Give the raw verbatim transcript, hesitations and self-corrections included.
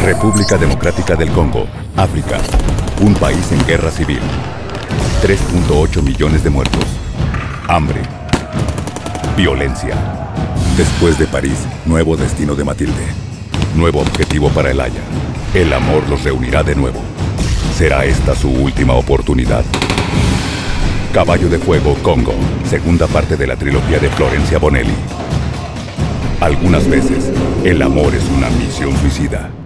República Democrática del Congo, África. Un país en guerra civil. tres punto ocho millones de muertos. Hambre. Violencia. Después de París, nuevo destino de Matilde. Nuevo objetivo para Elaya. El amor los reunirá de nuevo. ¿Será esta su última oportunidad? Caballo de Fuego, Congo. Segunda parte de la trilogía de Florencia Bonelli. Algunas veces, el amor es una misión suicida.